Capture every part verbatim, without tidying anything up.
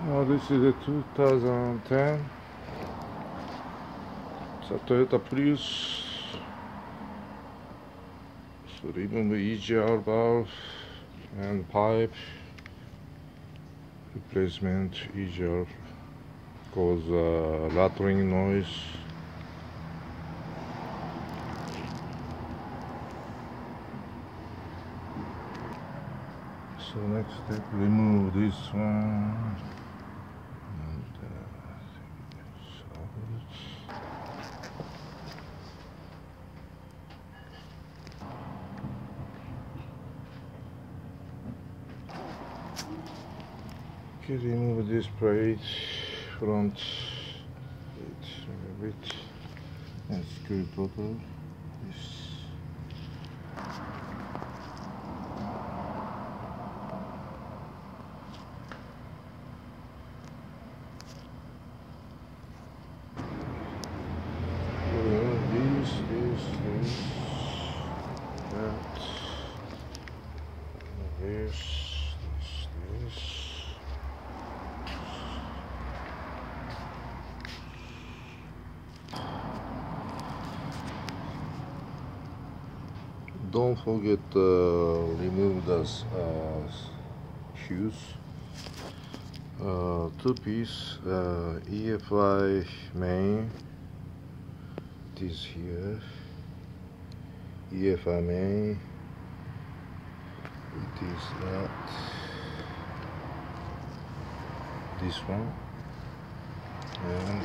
Now this is a two thousand ten, it's a Toyota Prius. So remove the E G R valve and pipe replacement. E G R cause uh, rattling noise. So next step, remove this one. And, uh, okay, remove this plate, front plate, remove it, and screw proper. This. This, this, this, that, this, this, this. Don't forget to uh, remove the uh, shoes. Uh, two piece uh, E F I main. This here, E F I main. It is that. This one and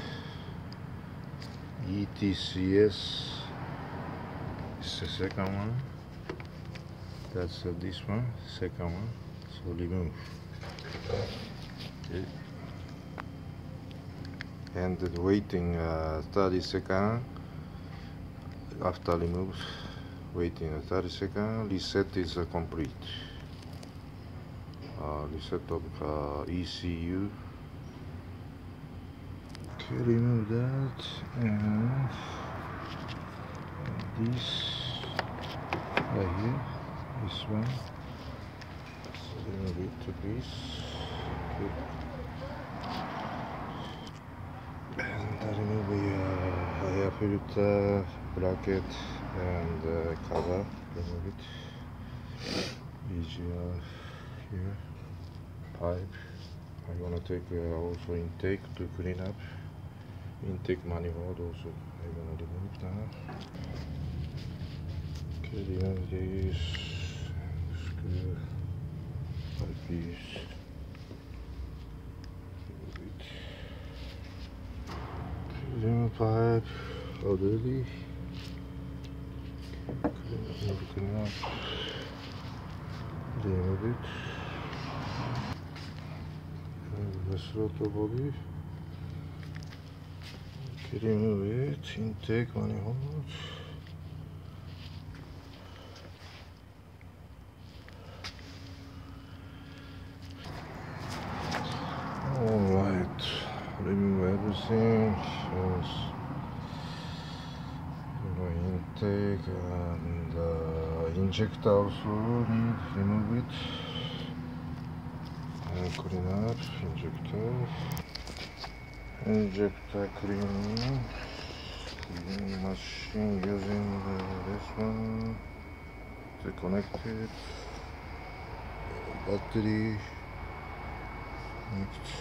E T C S. It's the second one. That's uh, this one, second one. So remove. Okay. And the waiting uh, thirty seconds after remove. Waiting uh, thirty seconds. Reset is uh, complete. Uh, reset of uh, E C U. Okay, remove that and this right here, this one. So remove it to piece. Okay. And remove the uh, air filter bracket and uh, cover. Remove it. E G R here. Pipe. I wanna take uh, also intake to clean up. Intake manifold also I wanna remove that. Okay, remove this. Screw like this. Remove it. Okay, remove pipe already. Clean everything up. Remove it. And the throttle body. Okay, remove it. Intake manifold. Alright, remove everything. Yes. Intake and uh, injector also need remove it. And clean up injector. Injector cleaning. Cleaning machine using the, this one to connect it. Battery. Next.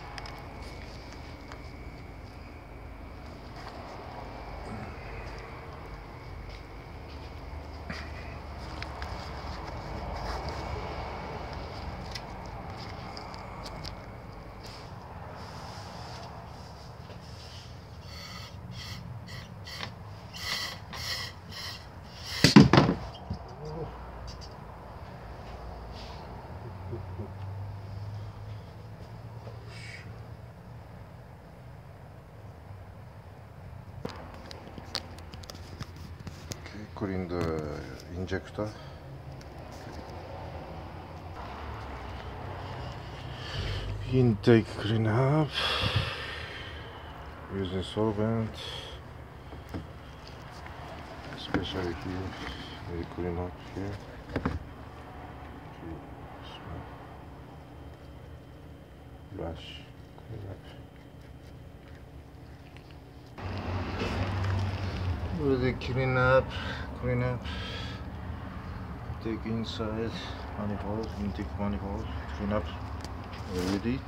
Clean the injector. Intake clean up using solvent, especially here. We clean up here. brush. Really clean up, clean up. Take inside manifold, intake manifold, clean up. Ready.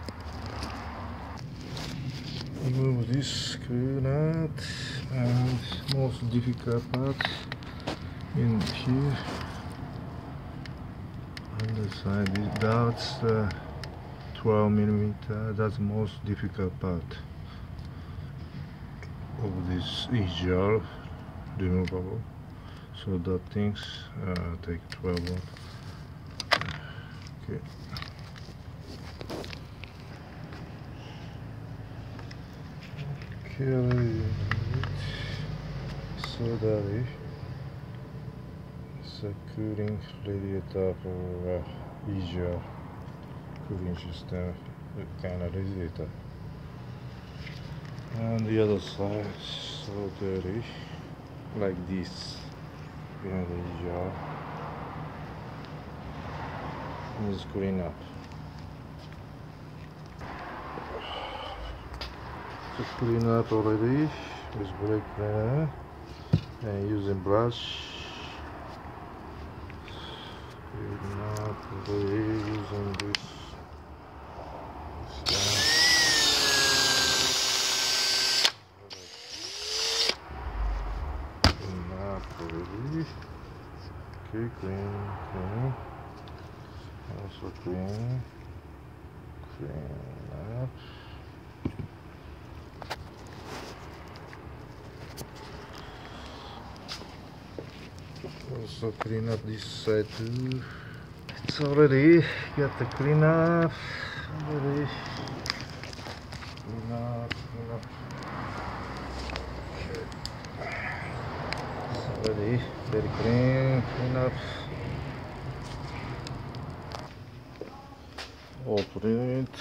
Remove this screw nut and most difficult part in here. On the side, that's the twelve millimeter. That's the most difficult part of this E G R removable. So that things uh, take twelve. Okay. Okay. So that is a cooling radiator for uh, E G R cooling system, kind of radiator. And the other side, so dirty, like this, behind the E G R. Let's clean up. Just clean up already with brake cleaner and using brush. Clean up already using this. Already. Okay, clean, clean. Also clean, clean up. Also clean up this side too. It's already got the clean up. Already clean up, clean up. Already very clean, clean up. Open it.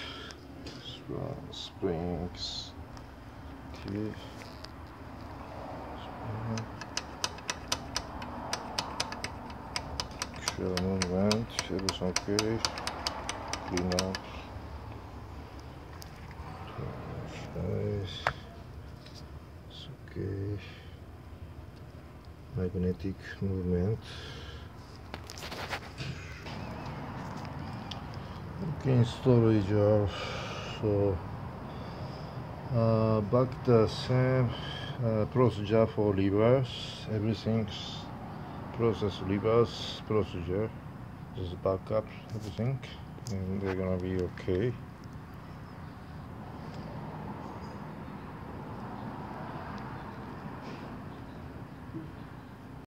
Springs. Okay. Show movement. Everything okay. Clean up. Nice. It's okay. Magnetic movement. Okay, storage of so uh, back the same uh, procedure for reverse. Everything's process reverse procedure. Just back up everything, and they're gonna be okay.